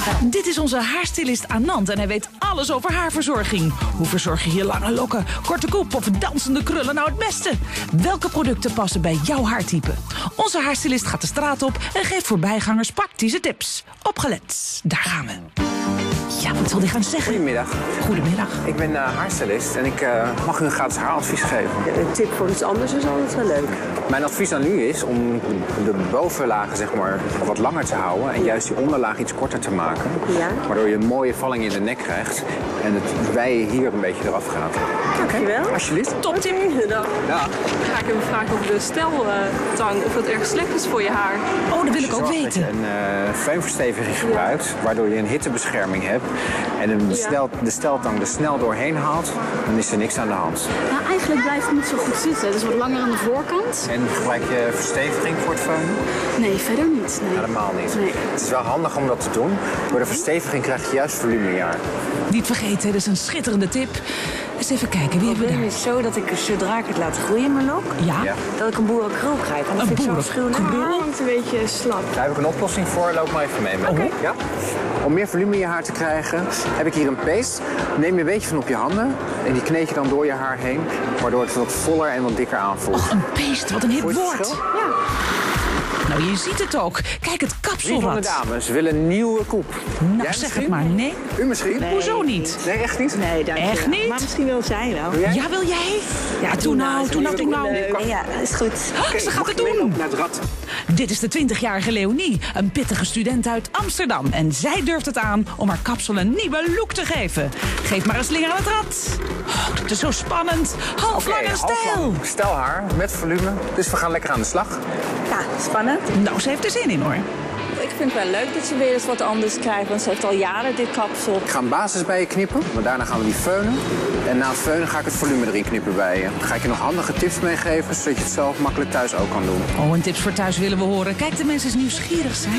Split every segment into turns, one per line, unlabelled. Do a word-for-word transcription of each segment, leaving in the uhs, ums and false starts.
Dit is onze haarstylist Anand en hij weet alles over haarverzorging. Hoe verzorg je je lange lokken, korte koep of dansende krullen nou het beste? Welke producten passen bij jouw haartype? Onze haarstylist gaat de straat op en geeft voorbijgangers praktische tips. Opgelet, daar gaan we. Ja, wat zal die gaan zeggen?
Goedemiddag.
Goedemiddag.
Ik ben uh, haarstylist en ik uh, mag u een gratis haaradvies geven.
Een tip voor iets anders is altijd wel leuk.
Mijn advies aan u is om de bovenlagen zeg maar, wat langer te houden en juist die onderlaag iets korter te maken.
Ja.
Waardoor je een mooie valling in de nek krijgt en het wijen hier een beetje eraf gaat.
Dankjewel.
Okay. Alsjeblieft.
Toptip.
Dan
Ja.
Ga ik hem vragen over de steltang, of dat erg slecht is voor je haar.
Oh, dat wil ik ook
Zorg dat je
weten.
een uh, föhnversteviging gebruikt, waardoor je een hittebescherming hebt. En de,
Ja.
stel, de steltang er snel doorheen haalt, dan is er niks aan de hand.
Nou, eigenlijk blijft het niet zo goed zitten. Dus wat langer aan de voorkant.
En gebruik je versteviging voor het feunen?
Nee, verder niet. Nee.
Helemaal niet.
Nee.
Het is wel handig om dat te doen. Door de versteviging krijg je juist volume in je haar.
Niet vergeten, dat is een schitterende tip. Eens even kijken, wie hebben we
Het
daar?
is zo dat ik, zodra ik het laat groeien, mijn lok,
Ja,
Ja.
dat ik een boerenkrul krijg. En dat
Een
vind ik zo
boerenkrul?
afschuwelijk.
Haar hangt een beetje slap.
Daar heb ik een oplossing voor. Loop maar even mee. Oké. Ja? Om meer volume in je haar te krijgen, heb ik hier een paste. Neem je een beetje van op je handen en die kneed je dan door je haar heen, waardoor het wat voller en wat dikker aanvoelt.
Och, een paste, wat een hip
Voel je het
woord.
verschil?
Nou, je ziet het ook. Kijk, het
Wie van de
kapselrad.
dames wil een nieuwe koep?
Nou,
Jij
zeg
misschien?
het maar. Nee.
U misschien?
Nee.
Hoezo niet?
Nee, echt niet?
Nee, dankjewel.
Echt niet?
Maar misschien wil zij wel.
Doe jij?
Ja, wil jij? Ja, doe nou, doe nou, doe nou.
Leuk. Ja, is goed.
Oh, ze gaat
Mag
het
ik meelopen
doen.
naar het rad.
Dit is de twintigjarige Leonie, een pittige student uit Amsterdam. En zij durft het aan om haar kapsel een nieuwe look te geven. Geef maar een slinger aan het rad. Oh, dat is zo spannend. Half lang
Oké,
en
half
stijl.
lang. Stelhaar met volume. Dus we gaan lekker aan de slag.
Ja, spannend.
Nou, ze heeft er zin in, hoor.
Ik vind het wel leuk dat ze weer eens wat anders krijgt, want ze heeft al jaren dit kapsel.
Ik ga een basis bij je knippen, maar daarna gaan we die feunen. En na het feunen ga ik het volume erin knippen bij je. Dan ga ik je nog handige tips meegeven, zodat je het zelf makkelijk thuis ook kan doen.
Oh, en tips voor thuis willen we horen. Kijk, de mensen eens nieuwsgierig zijn.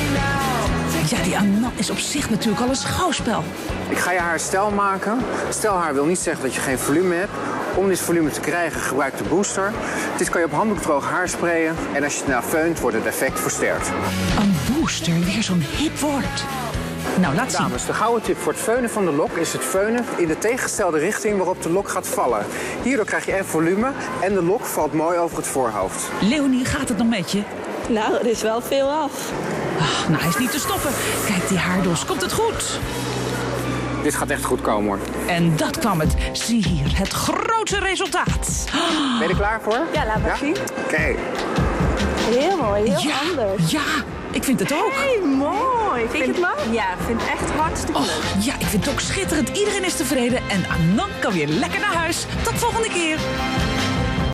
Ja, die Anand is op zich natuurlijk al een schouwspel.
Ik ga je haar stijl maken. Stelhaar wil niet zeggen dat je geen volume hebt. Om dit volume te krijgen, gebruik de booster. Dit kan je op handdoekdroog haar sprayen. En als je het nou feunt, wordt het effect versterkt.
Een booster, weer zo'n hip woord. Nou, laat zien.
Dames, de gouden tip voor het feunen van de lok is het feunen in de tegengestelde richting waarop de lok gaat vallen. Hierdoor krijg je en volume en de lok valt mooi over het voorhoofd.
Leonie, gaat het nog met je?
Nou, er is wel veel af.
Ach, nou, hij is niet te stoppen. Kijk, die haardos, komt het goed?
Dit gaat echt goed komen hoor.
En dat kwam het. Zie hier, het grote resultaat.
Ben je er klaar voor?
Ja, laat maar zien.
Oké.
Heel mooi, heel
Ja,
anders.
ja, ik vind het ook.
Hey, mooi. Vind je het mooi? Ja, ik vind het echt hartstikke leuk.
Och, ja, ik vind het ook schitterend. Iedereen is tevreden en Anand kan weer lekker naar huis. Tot volgende keer.